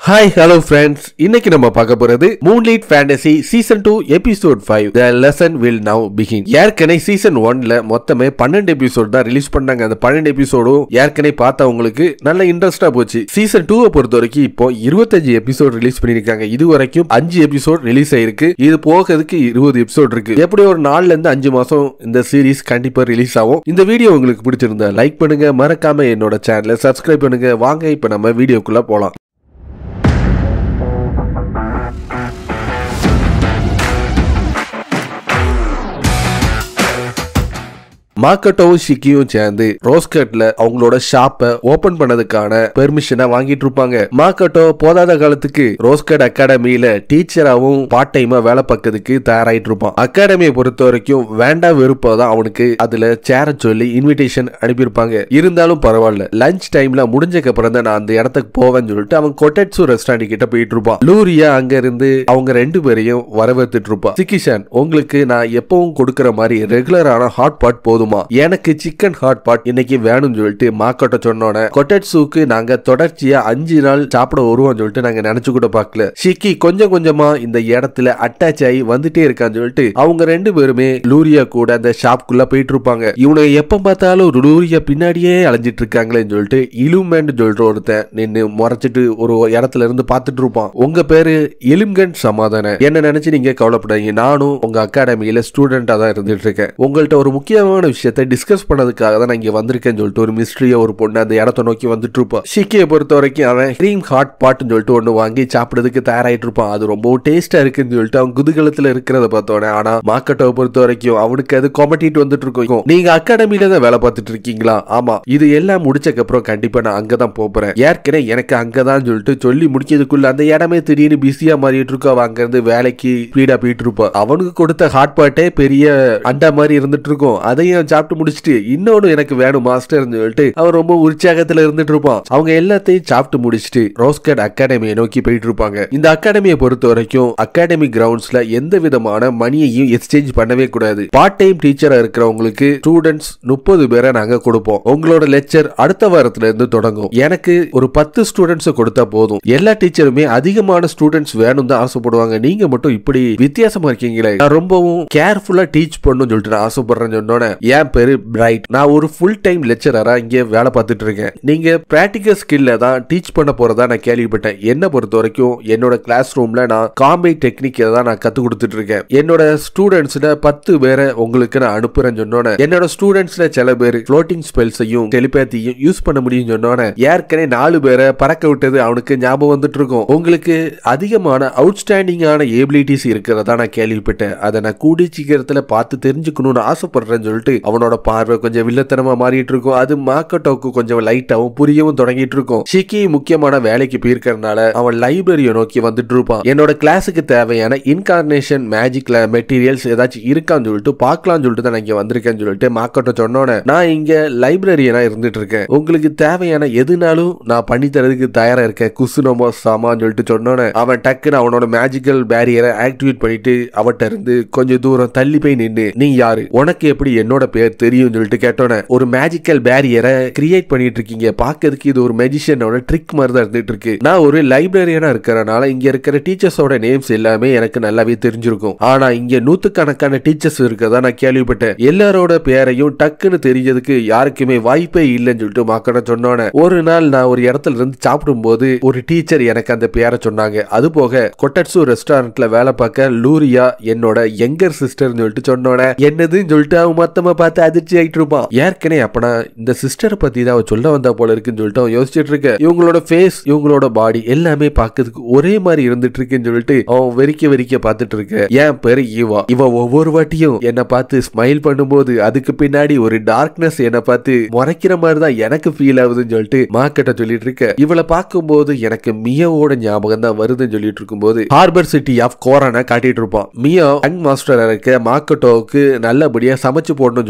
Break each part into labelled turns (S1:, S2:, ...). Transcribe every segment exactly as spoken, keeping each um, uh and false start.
S1: Hi, hello friends. இன்னைக்கு நம்ம பார்க்க போறது Moonlit Fantasy Season two Episode five. The lesson will now begin. ஏற்கனவே Season one ல மொத்தமே twelve எபிசோட் தான் ரிலீஸ் பண்ணாங்க. அந்த twelve எபிசோடும் ஏற்கனவே பார்த்தவங்களுக்கு நல்ல இன்ட்ரெஸ்டா போச்சு. Season two பொறுத்த வரைக்கும் இப்போ twenty-five எபிசோட் ரிலீஸ் பண்ணிருக்காங்க. இது வரைக்கும் five எபிசோட் ரிலீஸ் ஆயிருக்கு. இது போகிறதுக்கு twenty எபிசோட் இருக்கு. எப்படி ஒரு நாலுல இருந்து five மாசம் இந்த சீரிஸ் கண்டிப்பா ரிலீஸ் ஆகும். இந்த வீடியோ உங்களுக்கு பிடிச்சிருந்தா லைக் பண்ணுங்க, மறக்காம என்னோட சேனலை சப்ஸ்கிரைப் பண்ணுங்க. வாங்க இப்ப நம்ம வீடியோக்குள்ள போலாம். மாக்கோட்டோவும் ஷிக்கியும் சேர்ந்து ரோஸ்கட்ல அவங்களோட ஷாப்பை ஓபன் பண்ணதுக்கான பெர்மிஷனை வாங்கிட்டு இருப்பாங்க. மாக்கோட்டோ போதாத காலத்துக்கு ரோஸ்கட் அகாடமியில டீச்சராவும் பார்ட் டைமா வேலை பார்க்கறதுக்கு தயாராயிட்டு இருப்பான். அகாடமியை பொறுத்த வரைக்கும் வேண்டாம் வெறுப்பதான் அவனுக்கு அதுல சேர சொல்லி இன்விடேஷன் அனுப்பியிருப்பாங்க. இருந்தாலும் பரவாயில்ல, லஞ்ச் டைம்ல முடிஞ்சக்கு அப்புறம் தான் நான் அந்த இடத்துக்கு போவேன்னு சொல்லிட்டு அவன் கொட்டட்சு ரெஸ்டாரண்ட் கிட்ட போயிட்டு இருப்பான். லூரியா அங்க இருந்து அவங்க ரெண்டு பேரையும் வரவேற்றுட்டு இருப்பான். சிக்கிஷான், உங்களுக்கு நான் எப்பவும் கொடுக்கற மாதிரி ரெகுலரான ஹாட் பாட் போதும், எனக்கு சிக்கன் ஹாட் பாட் இன்னைக்கு வேணும்னு சொல்லிட்டு மாக்கோட்ட சொன்னோட கொட்டட்சுக்கு நாங்க தொடர்ச்சியா அஞ்சு நாள் சாப்பிட வருவோம் சொல்லிட்டு நாங்க நினைச்சு கூட பார்க்கல. ஷிக்கி கொஞ்சம் கொஞ்சமா இந்த இடத்துல அட்டாச் ஆகி வந்துட்டே இருக்கான்னு சொல்லிட்டு அவங்க ரெண்டு பேருமே லூரியா கூட அந்த ஷாப்குள்ள போயிட்டு இருப்பாங்க. இவனை எப்ப பார்த்தாலும் லூரியா பின்னாடியே அலைஞ்சிட்டு இருக்காங்களேன்னு சொல்லிட்டு இலுமேண்ட் சொல்ற ஒருத்தன் நின்று முறைச்சிட்டு ஒரு இடத்துல இருந்து பார்த்துட்டு இருப்பான். உங்க பேரு இலும்கன் சமாதான, என்ன நினைச்சு நீங்க கவலைப்படாதீங்க, நானும் உங்க அகாடமியில ஸ்டூடெண்டா தான் இருந்துட்டு இருக்கேன். உங்கள்ட்ட ஒரு முக்கியமான விஷயம் டிஸ்கஸ் பண்ணதுக்காக தான் நான் இங்க வந்திருக்கேன்னு சொல்லிட்டு ஒரு மிஸ்ட்ரியா ஒரு பொண்ணு அந்த இடத்தை நோக்கி வந்துட்டு இருப்பான். ஷிக்கியை பொறுத்த வரைக்கும் அவன் கிரீம் ஹாட் பாட்னு சொல்லிட்டு ஒண்ணு வாங்கி சாப்பிடுறதுக்கு தயாராயிட்டு இருப்பான். அது ரொம்ப டேஸ்டா இருக்குன்னு சொல்லிட்டு அவன் குதூகலத்துல இருக்கிறத பார்த்தோன்னே, ஆனா மாக்கோட்டோவை பொறுத்த வரைக்கும் அவனுக்கு அது கொமட்டிட்டு வந்துட்டு இருக்கும். நீங்க அகாடமியில தான் வேலை பார்த்துட்டு இருக்கீங்களா? ஆமா, இது எல்லாம் முடிச்சக்கு அப்புறம் கண்டிப்பா நான் அங்கதான் போறேன். ஏற்கனவே எனக்கு அங்கதான் சொல்லிட்டு சொல்லி முடிக்கிறதுக்குள்ள அந்த இடமே திடீர்னு பிஸியா மாறிட்டு இருக்கோம். அங்க இருந்து வேலைக்கு ஸ்பீடா போயிட்டு இருப்பான். அவனுக்கு கொடுத்த ஹாட் பாட்டே பெரிய அண்டா மாதிரி இருந்துட்டு இருக்கும். அதையும் சாப்பிட்டு முடிச்சுட்டு இன்னொன்னு எனக்கு வேணும் மாஸ்டர் சொல்லிட்டு அவன் ரொம்ப உற்சாகத்துல இருந்துட்டு இருப்பான். அவங்க எல்லாத்தையும் சாப்பிட்டு முடிச்சுட்டு ரோஸ்கட் அகாடமியை நோக்கி போயிட்டு இருப்பாங்க. இந்த அகாடமியை பொறுத்த வரைக்கும் அகாடமி கிரவுண்ட்ஸ்ல எந்த விதமான மணியையும் எக்ஸ்சேஞ்ச் பண்ணவே கூடாது. பார்ட் டைம் டீச்சரா இருக்கிறவங்களுக்கு ஸ்டூடெண்ட்ஸ் முப்பது பேரை நாங்க கொடுப்போம். உங்களோட லெக்சர் அடுத்த வாரத்துல இருந்து தொடங்கும். எனக்கு ஒரு பத்து ஸ்டூடெண்ட்ஸ் கொடுத்தா போதும். எல்லா டீச்சருமே அதிகமான ஸ்டூடெண்ட்ஸ் வேணும் தான் ஆசைப்படுவாங்க. நீங்க மட்டும் இப்படி வித்தியாசமா இருக்கீங்களே, நான் ரொம்பவும் கேர்ஃபுல்லா டீச் பண்ணணும்னு சொல்லிட்டு நான் ஆசைப்படுறேன்னு சொன்னோன்னே, என் பேரு பிரைட், நான் ஒரு ஃபுல் டைம் லெக்சரரா இங்க வேலை பார்த்துட்டு இருக்கேன். நீங்க பிராக்டிகல் ஸ்கில்ல தான் டீச் பண்ண போறதா நான் கேள்விப்பட்டேன். என்ன பொறுத்த வரைக்கும் என்னோட கிளாஸ் ரூம்ல நான் காம்பேட் டெக்னிக் தான் நான் கத்து கொடுத்துட்டு இருக்கேன். என்னோட ஸ்டூடெண்ட்ஸ்ல பத்து பேரை உங்களுக்கு நான் அனுப்புறேன்னு சொன்னோன்னே, என்னோட ஸ்டூடெண்ட்ஸ்ல சில பேர் ஃப்ளோட்டிங் ஸ்பெல்ஸையும் டெலிபேத்தியும் யூஸ் பண்ண முடியும் சொன்னோன்னே, ஏற்கனவே நாலு பேரை பறக்க விட்டது அவனுக்கு ஞாபகம் வந்துட்டு இருக்கும். உங்களுக்கு அதிகமான அவுட்ஸ்டாண்டிங்கான எபிலிட்டிஸ் இருக்கிறதா நான் கேள்விப்பட்டேன். அதை நான் கூடி சீக்கிரத்துல பார்த்து தெரிஞ்சுக்கணும்னு ஆசைப்படுறேன்னு சொல்லிட்டு அவனோட பார்வை கொஞ்சம் வில்லத்தனமா மாறிட்டு இருக்கும். அது மாக்கோட்டோவுக்கு கொஞ்சம் லைட்டாவும் புரியவும் தொடங்கிட்டு இருக்கும். ஷிக்கி முக்கியமான வேலைக்கு போயிருக்கிறதுனால அவன் லைப்ரரியை நோக்கி வந்துட்டு இருப்பான். என்னோட கிளாஸுக்கு தேவையான இன்கார்னேஷன் மேஜிக்ல மெட்டீரியல்ஸ் ஏதாச்சும் இருக்கான்னு சொல்லிட்டு பாக்கலாம்னு சொல்லிட்டு தான் நான் இங்க வந்திருக்கேன்னு சொல்லிட்டு மாக்கோட்டோ சொன்னோன்னே, நான் இங்க லைப்ரரியனா இருந்துட்டு இருக்கேன், உங்களுக்கு தேவையான எதுனாலும் நான் பண்ணி தரதுக்கு தயாரா இருக்கேன் குசுனமோ சாமான்னு சொல்லிட்டு சொன்னோன்னே, அவன் டக்குன்னு அவனோட மேஜிக்கல் பேரியரை ஆக்டிவேட் பண்ணிட்டு அவட்ட இருந்து கொஞ்சம் தூரம் தள்ளி போய் நின்று, நீ யாரு, உனக்கு எப்படி என்னோட பேர் தெரியும் சொல்லிட்டு கேட்டோன்னே, ஒரு மேஜிக்கல் பேரியரை கிரியேட் பண்ணிட்டு இருக்கீங்க, பாக்கிறதுக்கு இது ஒரு மெஜிஷியனோட ட்ரிக் மாதிரி தான் இருந்துட்டு இருக்கு. நான் ஒரு லைப்ரரியனா இருக்கிறனால இங்க இருக்கிற டீச்சர்ஸோட நேம்ஸ் எல்லாமே எனக்கு நல்லாவே தெரிஞ்சிருக்கும். ஆனா இங்க நூத்துக்கணக்கான டீச்சர்ஸ் இருக்கதா நான் கேள்விப்பட்டேன். எல்லாரோட பேரையும் டக்குன்னு தெரியறதுக்கு யாருக்குமே வாய்ப்பே இல்லைன்னு சொல்லிட்டு மாக்கோட்டோ சொன்னோன்னே, ஒரு நாள் நான் ஒரு இடத்துல இருந்து சாப்பிடும் போது ஒரு டீச்சர் எனக்கு அந்த பேரை சொன்னாங்க. அது போக கொட்டட்சு ரெஸ்டாரண்ட்ல வேலை பார்க்க லூரியா என்னோட யங்கர் சிஸ்டர் சொல்லிட்டு சொன்னோன்னே, என்னதுன்னு சொல்லிட்டு அவன் மொத்தமா பார்த்து அதிர்ச்சி ஆயிட்டு இருப்பான். ஏற்கனவே அப்பனா இந்த சிஸ்டரை பத்தி தான் அவன் சொல்ல வந்தா போல இருக்குன்னு சொல்லிட்டு அவன் யோசிச்சுட்டு இருக்க. இவங்களோட ஃபேஸ் இவங்களோட பாடி எல்லாமே பார்க்கிறதுக்கு ஒரே மாதிரி இருந்துட்டு இருக்குன்னு சொல்லிட்டு அவன் வெறிக்க வெறிக்க பார்த்துட்டு இருக்க. என் பேரு ஈவா. இவ ஒவ்வொரு வாட்டியும் என்ன பார்த்து ஸ்மைல் பண்ணும்போது அதுக்கு பின்னாடி ஒரு டார்க்னஸ் என்ன பார்த்து முறைக்கிற மாதிரி தான் எனக்கு ஃபீல் ஆகுதுன்னு சொல்லிட்டு மாக்கோட்டோ சொல்லிட்டு இருக்க. இவளை பார்க்கும்போது எனக்கு மியாவோட ஞாபகம் தான் வருதுன்னு சொல்லிட்டு இருக்கும்போது ஹார்பர் சிட்டி ஆஃப் கோரானை காட்டிட்டு இருப்பான். மியா யங் மாஸ்டர் இருக்க மாக்கோட்டோவுக்கு நல்லபடியா சமைச்சு போடணும்னு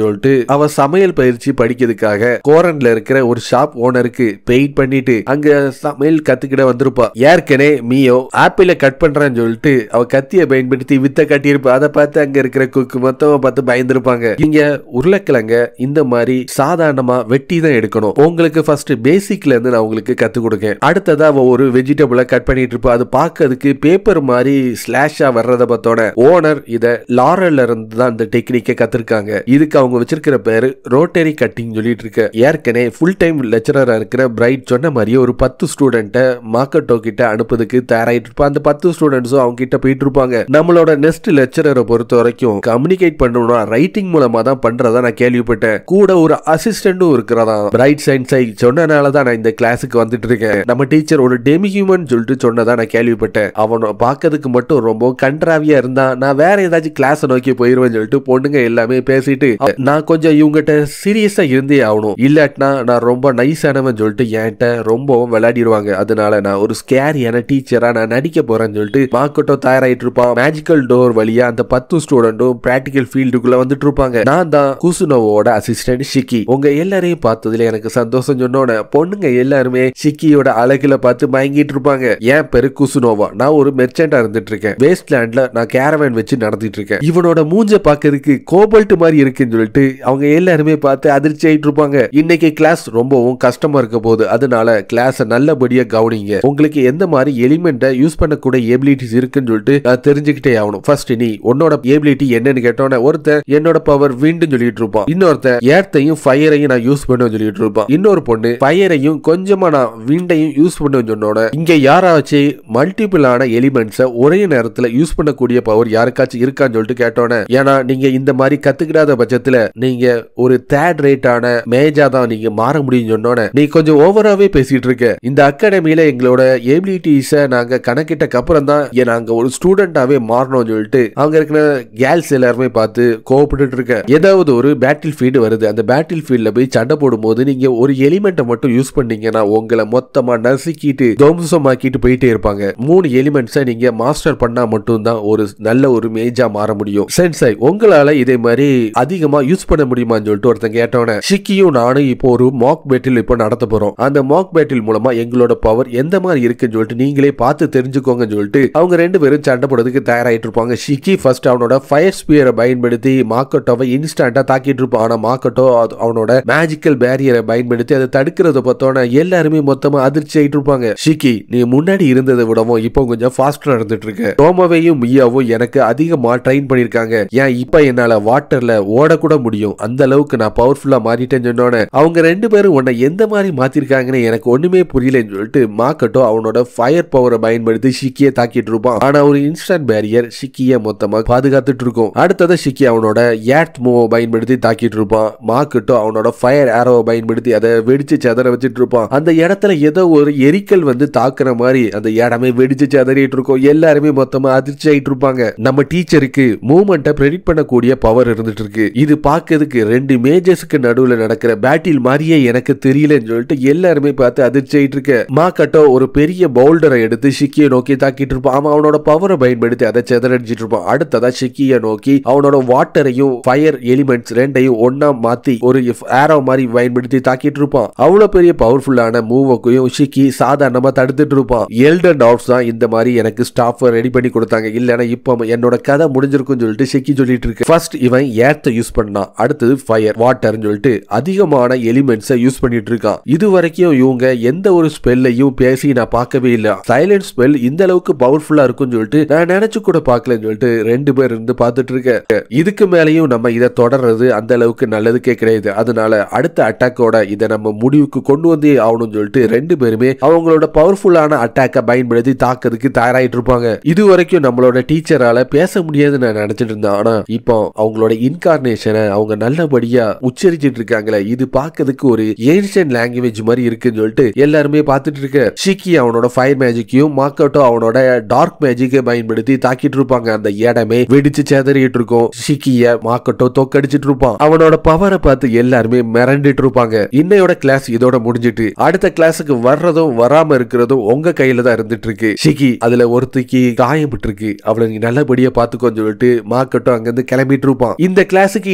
S1: சொல்லிட்டு அவ சமையல் பயிற்சி படிக்கிறதுக்காக கோரன்ல இருக்கிற ஒரு ஷாப் ஓனருக்கு பெயிட் பண்ணிட்டு அங்க சமையல் கத்துக்கிட வந்திருப்பா. ஏற்கனவே மியோ ஆப்பிள கட் பண்றான்னு சொல்லிட்டு அவ கத்திய பயன்படுத்தி வித்த காட்டியிருப்பா. அதை பார்த்து அங்க இருக்கிற குக்கு மொத்தமா பார்த்து பயந்துருப்பாங்க. இங்க உருளைக்கிழங்க இந்த மாதிரி சாதாரணமா வெட்டி தான் எடுக்கணும். உங்களுக்கு ஃபர்ஸ்ட் பேசிக்ல இருந்து நான் உங்களுக்கு கத்து கொடுக்கேன். அடுத்ததா அவ ஒரு வெஜிடபிளை கட் பண்ணிட்டு இருப்பா. அது பார்க்கிறதுக்கு பேப்பர் மாதிரி ஸ்லாஷா வர்றத பார்த்தோட ஓனர் இத லாரல்ல இருந்து தான் இந்த டெக்னிக்கை கத்திருக்காங்க. இதுக்கு அவங்க வச்சிருக்கிற பேரு ரோட்டரி கட்டிங் சொல்லிட்டு இருக்க. ஏற்கனவே ஃபுல் டைம் லெக்சரரா இருக்கிற பிரைட் சொன்ன மாதிரி ஒரு பத்து ஸ்டூடெண்ட மாக்கட்டோ கிட்ட அனுப்புறதுக்கு தயாராயிட்டு இருப்பா. அந்த பத்து ஸ்டூடெண்ட்ஸும் அவங்க கிட்ட போயிட்டு இருப்பாங்க. நம்மளோட நெக்ஸ்ட் லெக்சரரை பொறுத்த வரைக்கும் கம்யூனிகேட் பண்ணணும்னா ரைட்டிங் மூலமா தான் பண்றதா நான் கேள்விப்பட்டேன். கூட ஒரு அசிஸ்டன்டும் இருக்கிறதா. பிரைட் சயின்ஸை சொன்னனால தான் நான் இந்த கிளாஸுக்கு வந்துட்டு இருக்கேன். நம்ம டீச்சர் ஒரு டெமி ஹியூமன் சொல்லிட்டு சொன்னதா நான் கேள்விப்பட்டேன். அவனை பார்க்கறதுக்கு மட்டும் ரொம்ப கண்ட்ராவியா இருந்தா நான் வேற ஏதாச்சும் கிளாஸ் நோக்கி போயிருவேன் சொல்லிட்டு பொண்ணுங்க எல்லாமே பேசிட்டு நான் கொஞ்சம் இவங்கிட்ட சீரியஸா இருந்தே ஆகணும், இல்லாட்டினா நான் ரொம்ப நைஸானவன் சொல்லிட்டு என்கிட்ட ரொம்பவும் விளையாடிடுவாங்க. அதனால நான் ஒரு ஸ்கேரியான டீச்சரா நான் நடிக்க போறேன்னு சொல்லிட்டு மாக்கட்டோ தயாராயிட்டு இருப்பான். மேஜிக்கல் டோர் வழியா அந்த பத்து ஸ்டூடெண்டும் பிராக்டிகல் ஃபீல்டுக்குள்ள வந்துட்டு இருப்பாங்க. நான் தான் குசுனோவோட அசிஸ்டன்ட் ஷிக்கி. உங்க எல்லாரையும் பார்த்ததுல எனக்கு சந்தோஷம் சொன்னோட பொண்ணுங்க எல்லாருமே ஷிக்கியோட அழகுல பார்த்து மயங்கிட்டு இருப்பாங்க. என் பேரு குசுனோவா. நான் ஒரு மெர்ச்சண்டா இருந்துட்டு இருக்கேன். வேஸ்ட்லேண்ட்ல நான் கேரவேன் வச்சு நடத்திட்டு இருக்கேன். இவனோட மூஞ்ச பாக்கிறதுக்கு கோபல்ட் மாதிரி இருக்குன்னு சொல்லிட்டு அவங்க எல்லாருமே பார்த்து அதிர்ச்சி ஆயிட்டு இருப்பாங்க. இன்னைக்கு கிளாஸ் ரொம்பவும் கஷ்டமா இருக்க போகுது. அதனால கிளாஸ் நல்லபடியா கவனிங்க. உங்களுக்கு எந்த மாதிரி எலிமெண்ட்டை யூஸ் பண்ணக்கூடிய எபிலிட்டிஸ் இருக்குன்னு சொல்லிட்டு நான் தெரிஞ்சுக்கிட்டே ஆகணும். ஃபர்ஸ்ட் நீ உன்னோட எபிலிட்டி என்னன்னு கேட்டோன்னே ஒருத்தன் என்னோட பவர் விண்ட்னு சொல்லிட்டு இருப்பான். இன்னொருத்தன் ஏர்த்தையும் ஃபயரையும் நான் யூஸ் பண்ணுவேன்னு சொல்லிட்டு இருப்பான். இன்னொரு பொண்ணு ஃபயரையும் கொஞ்சமா நான் விண்டையும் யூஸ் பண்ணுவேன்னு சொன்னோட இங்க யாராச்சும் மல்டிபிள் ஆன எலிமெண்ட்ஸை ஒரே நேரத்துல யூஸ் பண்ணக்கூடிய பவர் யாருக்காச்சும் இருக்கான்னு சொல்லிட்டு கேட்டோன்னே, ஏன்னா நீங்க இந்த மாதிரி கத்துக்கிடாத பட்சத்துல நீங்க ஒரு தேர்ட் ரேட்டான மேஜா தான் நீங்க மாற முடியும் சொன்னோன்னே நீ கொஞ்சம் ஓவராவே பேசிட்டு இருக்க. இந்த அகாடமியில எங்களோட எபிலிட்டிஸை நாங்க கணக்கிட்டக்கு அப்புறம் தான் நாங்க ஒரு ஸ்டூடெண்டாவே மாறணும்னு சொல்லிட்டு அவங்க இருக்கிற கேர்ள்ஸ் எல்லாருமே பார்த்து கோவப்பட்டு இருக்க. ஏதாவது ஒரு பேட்டில் ஃபீல்டு வருது. அந்த பேட்டில் ஃபீல்ட்ல போய் சண்டை போடும் போது நீங்க ஒரு எலிமெண்ட்டை மட்டும் யூஸ் பண்ணீங்கன்னா உங்களை மொத்தமா நசுக்கிட்டு தோம்சமாக்கிட்டு போயிட்டே இருப்பாங்க. மூணு எலிமெண்ட்ஸை நீங்க மாஸ்டர் பண்ணா மட்டும் தான் ஒரு நல்ல ஒரு மேஜா மாற முடியும். சென்சை உங்களால இதே மாதிரி அதிகமா யூஸ் பண்ண முடியுமான்னு சொல்லிட்டு ஒருத்தன் கேட்டோன்னே ஷிக்கியும் நானும் இப்போ ஒரு மாக் பேட்டில் இப்போ நடத்த போறோம். அந்த மாக் பேட்டில் மூலமா எங்களோட பவர் எந்த மாதிரி இருக்குன்னு சொல்லிட்டு நீங்களே பார்த்து தெரிஞ்சுக்கோங்கன்னு சொல்லிட்டு அவங்க ரெண்டு பேரும் சண்டை போடுறதுக்கு தயாராயிட்டு இருப்பாங்க. ஷிக்கி ஃபர்ஸ்ட் அவனோட ஃபயர் ஸ்பியரை பயன்படுத்தி மாக்கட்டோவை இன்ஸ்டன்டா தாக்கிட்டு இருப்பான். ஆனா மாக்கட்டோ அவனோட மேஜிக்கல் பேரியரை பயன்படுத்தி அதை தடுக்கிறத பார்த்தோன்னா எல்லாருமே மொத்தமா அதிர்ச்சி ஆயிட்டு இருப்பாங்க. ஷிக்கி நீ முன்னாடி இருந்ததை விடவும் இப்போ கொஞ்சம் ஃபாஸ்டா இருந்துட்டு இருக்கு. ரோமோவையும் மியாவும் எனக்கு அதிகமா ட்ரெயின் பண்ணிருக்காங்க. ஏன் இப்ப என்னால வாட்டர்ல ஓடக்கூட முடியும். அந்த அளவுக்கு நான் பவர்ஃபுல்லா மாறிட்டேன்னு சொன்னோன்னே அவங்க ரெண்டு பேரும் உன்னை எந்த மாதிரி மாத்திருக்காங்கன்னு எனக்கு ஒண்ணுமே புரியலன்னு சொல்லிட்டு மாக்கட்டோ அவனோட ஃபயர் பவரை பயன்படுத்தி ஷிக்கியை தாக்கிட்டு இருப்பான். ஆனா ஒரு இன்ஸ்டன்ட் பேரியர் ஷிக்கியை மொத்தமா பாதுகாத்துட்டு இருக்கும். அடுத்தது ஷிக்கி அவனோட ஏர்த் மூவ் பயன்படுத்தி தாக்கிட்டு இருப்பான். மாக்கட்டோ அவனோட ஃபயர் ஆரோவை பயன்படுத்தி அதை வெடிச்சு செதற வச்சிட்டு இருப்பான். அந்த இடத்துல ஏதோ ஒரு எரிக்கல் வந்து தாக்குற மாதிரி அந்த இடமே வெடிச்சு செதறிட்டு இருக்கும். எல்லாருமே மொத்தமா அதிர்ச்சி ஆயிட்டு இருப்பாங்க. நம்ம டீச்சருக்கு மூவ்மெண்ட்டை ப்ரெடிக்ட் பண்ணக்கூடிய பவர் இருந்துட்டு இருக்கு. இது பார்க்கிறதுக்கு ரெண்டு மேஜர்ஸ்க்கு நடுவுல நடக்கிற பேட்டில் மாதிரியே எனக்கு தெரியலன்னு சொல்லிட்டு எல்லாருமே பார்த்து அதிர்ச்சி ஆயிட்டு இருக்கு. மாக்கட்டோ ஒரு பெரிய பவுல்டரை எடுத்து ஷிக்கியை நோக்கி தாக்கிட்டு இருப்பான். அவன் அவனோட பவரை பயன்படுத்தி அதை செதறடிச்சிட்டு இருப்பான். அடுத்ததா ஷிக்கியை நோக்கி அவனோட வாட்டரையும் ஃபயர் எலிமெண்ட்ஸ் ரெண்டையும் ஒன்னா மாத்தி ஒரு ஏரோ மாதிரி பயன்படுத்தி தாக்கிட்டு இருப்பான். அவ்வளவு பெரிய பவர்ஃபுல்லான மூவுக்கும் ஷிக்கி சாதாரணமா தடுத்துட்டு இருப்பான். எல்டன் டாட்ஸ் தான் இந்த மாதிரி எனக்கு ஸ்டாஃப் ரெடி பண்ணி கொடுத்தாங்க. இல்லனா இப்போ என்னோட கதை முடிஞ்சிருக்கும் சொல்லிட்டு ஷிக்கி சொல்லிட்டு இருக்கு. ஃபர்ஸ்ட் இவன் ஏர்த்தை யூஸ் பண்ணான். அடுத்தது ஃபயர் வாட்டர்னு சொல்லிட்டு அதிகமான எலிமெண்ட்ஸை யூஸ் பண்ணிட்டு இருக்கான். இது வரைக்கும் இவங்க எந்த ஒரு ஸ்பெல்லையும் பேசி நான் பார்க்கவே இல்ல. சைலண்ட் ஸ்பெல் இந்த அளவுக்கு பவர்ஃபுல்லா இருக்கும்னு சொல்லிட்டு நான் நினைச்சு கூட பார்க்கலன்னு சொல்லிட்டு ரெண்டு பேர் இருந்து பார்த்துட்டு இருக்க. இதுக்கு மேலையும் நம்ம இதை தொடர்றது அந்த அளவுக்கு நல்லதுக்கே கிடையாது. அதனால அடுத்த அட்டாக்கோட இதை நம்ம முடிவுக்கு கொண்டு வந்தே ஆகணும்னு சொல்லிட்டு ரெண்டு பேருமே அவங்களோட பவர்ஃபுல்லான அட்டாக்கை பயன்படுத்தி தாக்கிறதுக்கு தயாராயிட்டு இருப்பாங்க. இது வரைக்கும் நம்மளோட டீச்சரால பேச முடியாதுன்னு நான் நினைச்சிட்டு இருந்தேன். ஆனா இப்போ அவங்களோட இன்கார்னேஷனை அவங்க நல்லபடியா உச்சரிச்சிட்டு இருக்காங்களே, இது பார்க்கிறதுக்கு ஒரு ஏன்ஷியன்ட் லாங்குவேஜ் மாதிரி இருக்குன்னு சொல்லிட்டு எல்லாருமே பார்த்துட்டு இருக்க. ஷிக்கி அவனோட ஃபயர் மேஜிக்கையும் மாக்கட்டோ அவனோட டார்க் மேஜிக்கை பயன்படுத்தி தாக்கிட்டு இருப்பாங்க. அந்த இடமே வெடிச்சு சேதறிட்டு இருக்கும். ஷிக்கிய மாக்கட்டோ தோக்கடிச்சிட்டு இருப்பான். அவனோட பவரை பார்த்து எல்லாருமே மிரண்டிட்டு இருப்பாங்க. இன்னையோட கிளாஸ் இதோட முடிஞ்சிட்டு அடுத்த கிளாஸுக்கு வர்றதும் வராம இருக்கிறதும் உங்க கையில தான் இருந்துட்டு இருக்கு. ஷிக்கி அதுல ஒருத்திக்கு காயப்பட்டு இருக்கு. அவளை நீ நல்லபடியா பாத்துக்கோன்னு சொல்லிட்டு மாக்கட்டோ அங்கிருந்து கிளம்பிட்டு இருப்பான். இந்த கிளாஸுக்கு இனி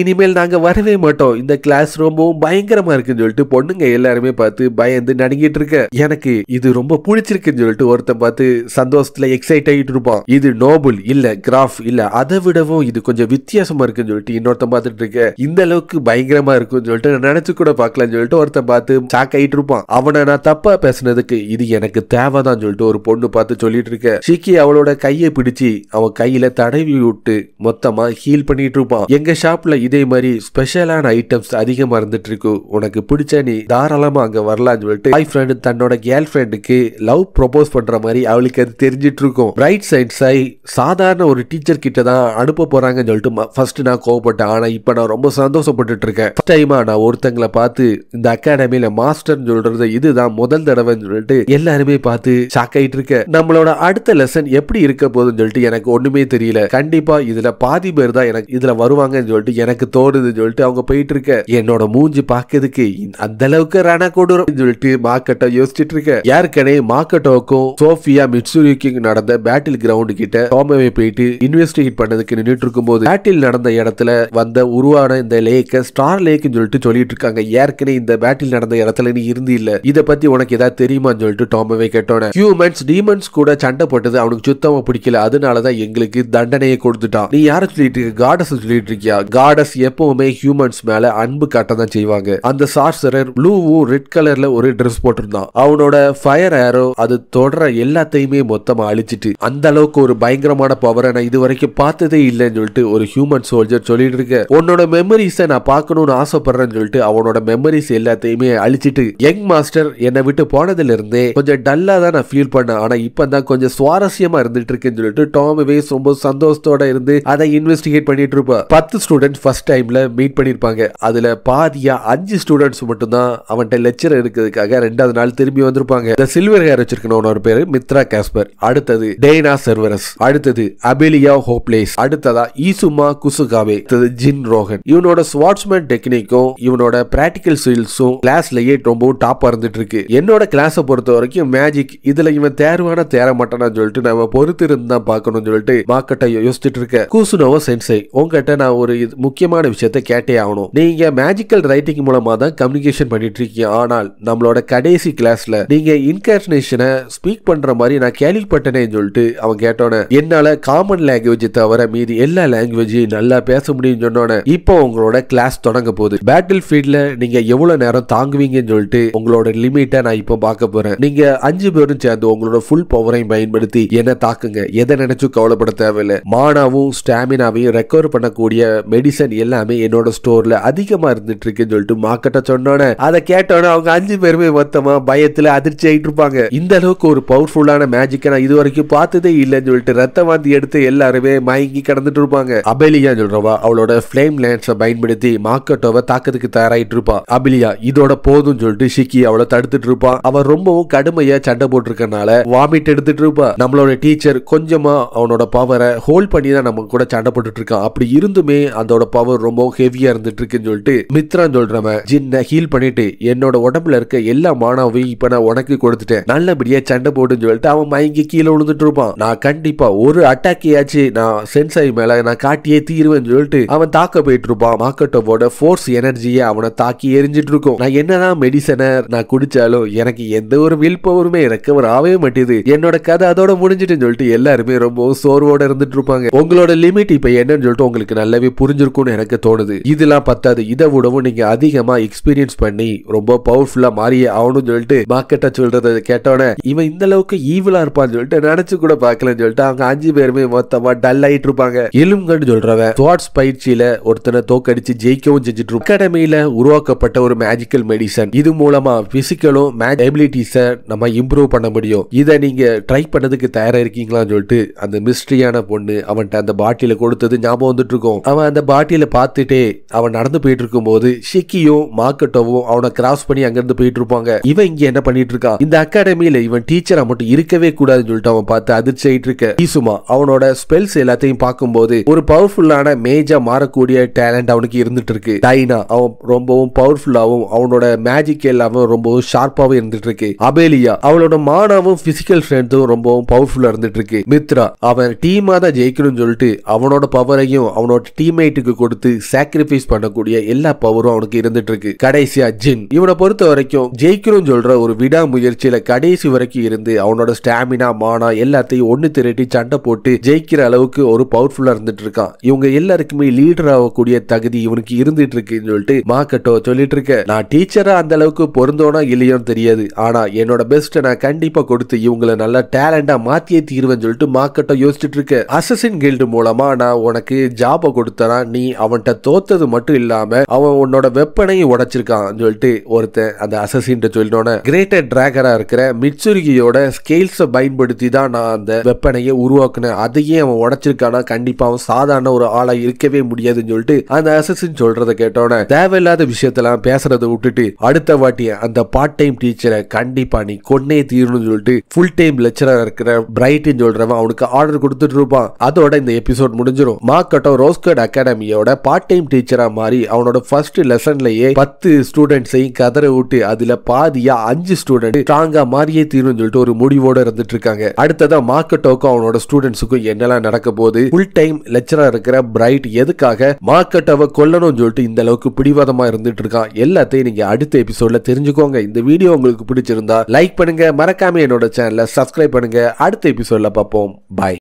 S1: இனிமேல் நாங்க வரவே மாட்டோம், இந்த கிளாஸ் ரொம்பவும் பயங்கரமா இருக்குன்னு சொல்லிட்டு பொண்ணுங்க எல்லாருமே பார்த்து பயந்து நடுங்கிட்டு இருக்க. எனக்கு இது ரொம்ப பிடிச்சிருக்குன்னு சொல்லிட்டு ஒருத்தன் பார்த்து சந்தோஷத்துல எக்ஸைட் ஆகிட்டு இருப்பான். இது நோபல் இல்ல, கிராஃப் இல்ல, அதை விடவும் இது கொஞ்சம் வித்தியாசமா இருக்குன்னு சொல்லிட்டு இன்னொருத்தன் பார்த்துட்டு இருக்க. இந்த அளவுக்கு பயங்கரமா இருக்குன்னு சொல்லிட்டு நான் நினைச்சு கூட பார்க்கலன்னு சொல்லிட்டு ஒருத்தன் பார்த்து ஷாக் ஆயிட்டு இருப்பான். அவனை நான் தப்பா பேசுனதுக்கு இது எனக்கு தேவைதான் சொல்லிட்டு ஒரு பொண்ணு பார்த்து சொல்லிட்டு இருக்க. ஷிக்கி அவளோட கையை பிடிச்சி அவன் கையில தடவி விட்டு மொத்தமா ஹீல் பண்ணிட்டு இருப்பான். எங்க ஷாப்ல இதே மாதிரி ஸ்பெஷலான ஐட்டம்ஸ் அதிகமா இருந்துட்டு இருக்கு, உனக்கு பிடிச்ச நீ தாராளமா அங்க வரலாம்னு சொல்லிட்டு பாய் ஃப்ரெண்ட் தன்னோட கேர்ள் ஃப்ரெண்டுக்கு லவ் ப்ரொபோஸ் பண்ற மாதிரி அவளுக்கு அது தெரிஞ்சிட்டு இருக்கும். பிரைட் சைட் சை சாதாரண ஒரு டீச்சர் கிட்ட தான் அனுப்ப போறாங்கன்னு சொல்லிட்டு ஃபர்ஸ்ட் நான் கோவப்பட்டேன். ஆனா இப்ப நான் ரொம்ப சந்தோஷப்பட்டு இருக்கேன். ஃபர்ஸ்ட் டைமா நான் ஒருத்தங்களை பார்த்து இந்த அகாடமியில மாஸ்டர் சொல்றது இதுதான் முதல் தடவைன்னு சொல்லிட்டு எல்லாருமே பார்த்து ஷாக் ஆயிட்டு இருக்க. நம்மளோட அடுத்த லெசன் எப்படி இருக்க போகுதுன்னு சொல்லிட்டு எனக்கு ஒண்ணுமே தெரியல. கண்டிப்பா இதுல பாதி பேர் தான் எனக்கு இதுல வருவாங்கன்னு சொல்லிட்டு எனக்கு தோணுதுன்னு சொல்லிட்டு அவங்க போயிட்டு இருக்க. என்னோட மூஞ்சி பாக்கிறதுக்கு அந்த அளவுக்கு ரண கொடுறோம் சொல்லிட்டு மாக்கட்டோ யோசிச்சுட்டு இருக்க. யாருக்கனே மாக்கட்டோக்கும் சோஃபியா மிட்சுரிக்கும் நடந்த பேட்டில் கிரவுண்ட் கிட்ட டோமோவே போயிட்டு இன்வெஸ்டிகேட் பண்ணதுக்கு நின்றுட்டு இருக்கும் போது பேட்டில் நடந்த இடத்துல வந்த உருவான இந்த லேக்க ஸ்டார் லேக்னு சொல்லிட்டு சொல்லிட்டு இருக்காங்க. ஏற்கனவே இந்த பேட்டில் நடந்த இடத்துல நீ இருந்து இல்ல, இத பத்தி உனக்கு ஏதாவது தெரியுமான்னு சொல்லிட்டு டோமோவே கேட்டோன ஹியூமன்ஸ் டீமன்ஸ் கூட சண்டை போட்டது அவனுக்கு சுத்தமா பிடிக்கல, அதனாலதான் எங்களுக்கு தண்டனையை கொடுத்துட்டான். நீ யார சொல்லிட்டு இருக்க, காடஸ் சொல்லிட்டு இருக்கியா? காடஸ் எப்பவுமே ஹியூமன்ஸ் மேல அன்பு காட்ட தான் செய்வாங்க. அந்த சார்சரர் ப்ளூவும் ரெட் கலர்ல ஒரு ட்ரெஸ் போட்டிருந்தான். அவனோட ஃபயர் ஏரோ அது தொடர எல்லாத்தையுமே மொத்தமா அழிச்சிட்டு அந்த அளவுக்கு ஒரு பயங்கரமான பவரை நான் இது வரைக்கும் பார்த்ததே இல்லைன்னு சொல்லிட்டு ஒரு ஹியூமன் சோல்ஜர் சொல்லிட்டு இருக்க. உன்னோட மெமரிஸை நான் பார்க்கணும்னு ஆசைப்படுறேன்னு சொல்லிட்டு அவனோட மெமரிஸ் எல்லாத்தையுமே அழிச்சிட்டு யங் மாஸ்டர் என்னை விட்டு போனதுல இருந்தே கொஞ்சம் டல்லா தான் நான் ஃபீல் பண்ணேன், ஆனா இப்பதான் கொஞ்சம் சுவாரஸ்யமா இருந்துட்டு இருக்குன்னு சொல்லிட்டு டாமோவே ரொம்ப சந்தோஷத்தோட இருந்து அதை இன்வெஸ்டிகேட் பண்ணிட்டு இருப்பா. பத்து ஸ்டூடெண்ட்ஸ் ஃபர்ஸ்ட் டைம்ல மீட் பண்ணிருப்பாங்க. அதுல பாதியா அஞ்சு ஸ்டூடெண்ட்ஸ் மட்டும் தான் அவன்கிட்ட லெக்சர் இருக்கிறதுக்காக ரெண்டாவது நாள் திரும்பி வந்திருப்பாங்க. இந்த சில்வர் ஹேர் வச்சிருக்கணும் ஒரு பேரு மித்ரா காஸ்பர், அடுத்தது டேனா செர்வரஸ், அடுத்தது அபெலியா ஹோப்லேஸ், அடுத்ததா ஈசுமா குசுகாவே, அடுத்தது ஜின் ரோகன். இவனோட ஸ்வாட்ஸ்மேன் டெக்னிக்கும் இவனோட பிராக்டிகல் ஸ்கில்ஸும் கிளாஸ்லயே ரொம்பவும் டாப்பா இருந்துட்டு இருக்கு. என்னோட கிளாஸை பொறுத்த வரைக்கும் மேஜிக் இதுல இவன் தேர்வான தேர மாட்டானான்னு சொல்லிட்டு நம்ம பொறுத்து இருந்தா பார்க்கணும்னு சொல்லிட்டு மாக்கட்டை யோசிச்சுட்டு இருக்க. கூசுனோவோ சென்சை, உங்ககிட்ட நான் ஒரு முக்கியமான விஷயத்த கேட்டே ஆகணும். நீங்க மேஜிக்கல் ரைட்டிங் மூலமா தான் கம்யூனிகேஷன் பண்ணிட்டு இருக்கீங்க, ஆனால் நம்மளோட கடைசி கிளாஸ்ல நீங்க இன்கார்னேஷனை ஸ்பீக் பண்ற மாதிரி நான் கேள்விப்பட்டேனே சொல்லிட்டு அவன் கேட்டோன்னே என்னால காமன் லாங்குவேஜ் தவிர மீதி எல்லா லாங்குவேஜையும் நல்லா பேச முடியும்னு சொன்னோன்னே இப்போ உங்களோட கிளாஸ் தொடங்க போகுது. பேட்டில் ஃபீல்ட்ல நீங்க எவ்வளவு நேரம் தாங்குவீங்கன்னு சொல்லிட்டு உங்களோட லிமிட்டை நான் இப்போ பார்க்க போறேன். நீங்க அஞ்சு பேரும் சேர்ந்து உங்களோட ஃபுல் பவரையும் பயன்படுத்தி என்ன தாக்குங்க, எதை நினைச்சும் கவலைப்பட தேவையில்லை. மானாவும் ஸ்டாமினாவையும் ரெக்கவர் பண்ணக்கூடிய மெடிசன் எல்லாமே என்னோட ஸ்டோர்ல அதிகமா இருந்துட்டு இருக்குன்னு சொல்லிட்டு மாக்கட்ட சொன்னோன்னே அதை கேட்டோன்னே அவங்க அஞ்சு பேருமே மொத்தமா பயத்துல அதிர்ச்சி ஆயிட்டு இருப்பாங்க. இந்த அளவுக்கு ஒரு பவர்ஃபுல்லான மேஜிக்கை நான் இது வரைக்கும் பார்த்ததே இல்லைன்னு சொல்லிட்டு ரத்த வாந்தி எடுத்து எல்லாருமே மயங்கி கடந்துட்டு இருப்பாங்க. அபெலியா சொல்றவா அவளோட ஃபிளேம் லேன்ஸை பயன்படுத்தி மாக்கட்டோவை தாக்கிறதுக்கு தயாராயிட்டு இருப்பா. அபெலியா இதோட போதும் சொல்லிட்டு ஷிக்கி அவளை தடுத்துட்டு இருப்பான். அவன் ரொம்பவும் கடுமையா சண்டை போட்டிருக்கனால வாமிட் எடுத்துட்டு இருப்பா. நம்மளோட டீச்சர் கொஞ்சமா அவனோட பவரை ஹோல்ட் பண்ணி தான் நம்ம கூட சண்டை போட்டுட்டு இருக்கான். அப்படி இருந்துமே அதோட பவர் ரொம்ப ஹெவியா இருந்துட்டு இருக்குன்னு சொல்லிட்டு மித்ரான் சொல்றவன் ஜின்ன ஹீல் பண்ணிட்டு என்னோட உடம்புல இருக்க எல்லா மானாவையும் இப்ப நான் உனக்கு கொடுத்துட்டேன், நல்லபடியா சண்டை போட்டுன்னு சொல்லிட்டு அவன் மயங்கி கீழே விழுந்துட்டு இருப்பான். நான் கண்டிப்பா ஒரு அட்டாக்கியாச்சு நான் சென்சை மேல நான் காட்டியே தீருவேன்னு சொல்லிட்டு அவன் தாக்க போயிட்டு இருப்பான். மாக்கட்டோவோட ஃபோர்ஸ் எனர்ஜியை அவனை தாக்கி எரிஞ்சிட்டு இருக்கும். நான் என்னதான் மெடிசனை நான் குடிச்சாலும் எனக்கு எந்த ஒரு வில் பவருமே ரெக்கவர் ஆகவே மாட்டேது. என்னோட கதை அதோட முடிஞ்சிட்டுன்னு சொல்லிட்டு எல்லாருமே ரொம்ப சோர்வோட இருந்துட்டு இருப்பாங்க. உங்களோட லிமிட் இப்ப என்னன்னு சொல்லிட்டு உங்களுக்கு நல்லாவே புரிஞ்சிருக்கும்னு எனக்கு தோணுது. இதெல்லாம் பத்தாது, இதை விடவும் நீங்க அதிகமா எக்ஸ்பீரியன்ஸ் பண்ணி ரொம்ப பவர்ஃபுல்லா மாறியே ஆகணும்னு சொல்லிட்டு மார்க்கெட்டா சொல்றதை கேட்டோன்னே இவன் இந்த அளவுக்கு ஈவிலா இருப்பான்னு சொல்லிட்டு நினைச்சு கூட பார்க்கலன்னு சொல்லிட்டு அவங்க அஞ்சு பேருமே மொத்தமா டல் ஆயிட்டு இருப்பாங்க. எலும்புகன்னு சொல்றவன் ஸ்வாட்ஸ் பயிற்சியில ஒருத்தனை தோக்கடிச்சு ஜெயிக்கவும் செஞ்சுட்டு இருப்பான். அகாடமியில உருவாக்கப்பட்ட ஒரு மேஜிக்கல் மெடிசன், இது மூலமா பிசிக்கலும் மேஜ் எபிலிட்டிஸை நம்ம இம்ப்ரூவ் பண்ண முடியும். இதை நீங்க ட்ரை பண்ணதுக்கு தயாரா இருக்கீங்களான்னு சொல்லிட்டு அந்த மிஸ்ட்ரியான பொண்ணு அவன்கிட்ட அந்த பாட்டில கொடுத்தது ஞாபகம் வந்துட்டு இருக்கும். அவன் அந்த பாட்டில பார்த்துட்டே அவன் நடந்து போயிட்டு இருக்கும் போது ஷிக்கியும் மாக்கட்டோவும் அவனை கிராஸ் பண்ணி அங்கிருந்து போயிட்டு இருப்பாங்க. இவன் இங்க என்ன பண்ணிட்டு இருக்கான், இந்த அகாடமியில இவன் டீச்சரா மட்டும் இருக்கவே கூடாதுன்னு சொல்லிட்டு அவன் பார்த்து அதிர்ச்சி ஆயிட்டு இருக்க. ஈசுமா அவனோட ஸ்பெல்ஸ் எல்லாத்தையும் பார்க்கும்போது ஒரு பவர்ஃபுல்லான மேஜா மாறக்கூடிய டேலண்ட் அவனுக்கு இருந்துட்டு இருக்கு. டைனா அவன் ரொம்பவும் பவர்ஃபுல்லாவும் அவனோட மேஜிக் எல்லாமே ரொம்பவும் ஷார்ப்பாவும் இருந்துட்டு இருக்கு. அபேலியா அவளோட மானாவும் பிசிக்கல் ஸ்ட்ரென்த்தும் ரொம்பவும் பவர்ஃபுல்லா இருந்துட்டு இருக்கு. மித்ரா அவன் டீமா தான் ஜெயிக்கணும்னு சொல்லிட்டு அவனோட பவரையும் அவனோட டீம்மேட்டுக்கு கொடுத்து கொடுத்து சாக்ரிஃபைஸ் பண்ணக்கூடிய எல்லா பவரும் அவனுக்கு இருந்துட்டு இருக்கு. கடைசியா ஜின் இவனை பொறுத்த வரைக்கும் ஜெயிக்கணும் சொல்ற ஒரு விடாமுயற்சியில கடைசி வரைக்கும் இருந்து அவனோட ஸ்டாமினா மானா எல்லாத்தையும் ஒண்ணு திரட்டி சண்டை போட்டு ஜெயிக்கிற அளவுக்கு ஒரு பவர்ஃபுல்லா இருந்துட்டு இருக்கான். இவங்க எல்லாருக்குமே லீடர் ஆகக்கூடிய தகுதி இவனுக்கு இருந்துட்டு இருக்குன்னு சொல்லிட்டு மாக்கட்டோ சொல்லிட்டு இருக்க. நான் டீச்சரா அந்த அளவுக்கு பொருந்தோனா இல்லையோன்னு தெரியாது, ஆனா என்னோட பெஸ்ட் நான் கண்டிப்பா கொடுத்து இவங்களை நல்ல டேலண்டா மாத்தியே தீர்வேன்னு சொல்லிட்டு மாக்கட்டோ யோசிச்சுட்டு இருக்க. அசசின் கில்டு மூலமா நான் உனக்கு ஜாப கொடுத்தனா நீ அவன்கிட்ட தோத்தது மட்டும் இல்லாம அவன் உன்னோட வெப்பனையும் உடைச்சிருக்கான் சொல்லிட்டு ஒருத்தன் அந்த அசசின் சொல்லினோட கிரேட்டர் டிராகரா இருக்கிற மிட்சுருகியோட ஸ்கேல்ஸை பயன்படுத்தி தான் நான் அந்த வெப்பனையை உருவாக்குனேன், அதையே அவன் உடைச்சிருக்கானா கண்டிப்பா அவன் சாதாரண ஒரு ஆளா இருக்கவே முடியாதுன்னு சொல்லிட்டு அந்த அசசின் சொல்றதை கேட்டோட தேவையில்லாத விஷயத்தெல்லாம் பேசுறதை விட்டுட்டு அடுத்த வாட்டி அந்த பார்ட் டைம் டீச்சரை கண்டிப்பா நீ கொன்னே தீரணும்னு சொல்லிட்டு ஃபுல் டைம் லெக்சரர் இருக்கிற பிரைட்னு சொல்றவன் அவனுக்கு ஆர்டர் கொடுத்துட்டு இருப்பான். அதோட இந்த எபிசோட் முடிஞ்சிடும். மாக்கட்டோ ரோஸ்கட் அகாடமியோட பார்ட் டைம் டீச்சரா மாறி அவனோட ஃபர்ஸ்ட் லெசன்லயே பத்து ஸ்டூடெண்ட்ஸையும் கதற விட்டு அதுல பாதியா அஞ்சு ஸ்டூடெண்ட் ஸ்ட்ராங்கா மாறியே தீரும் சொல்லிட்டு ஒரு முடிவோட இருந்துட்டு இருக்காங்க. அடுத்ததா மாக்கட்டோக்கும் அவனோட ஸ்டூடெண்ட்ஸுக்கும் என்னெல்லாம் நடக்க போகுது, ஃபுல் டைம் லெக்சரா இருக்கிற பிரைட் எதுக்காக மாக்கட்டோவை கொல்லணும்னு சொல்லிட்டு இந்த அளவுக்கு பிடிவாதமா இருந்துட்டு இருக்கான், எல்லாத்தையும் நீங்க அடுத்த எபிசோட்ல தெரிஞ்சுக்கோங்க. இந்த வீடியோ உங்களுக்கு பிடிச்சிருந்தா லைக் பண்ணுங்க, மறக்காம என்னோட சேனலை சப்ஸ்கிரைப் பண்ணுங்க. அடுத்த எபிசோட்ல பார்ப்போம். பாய்.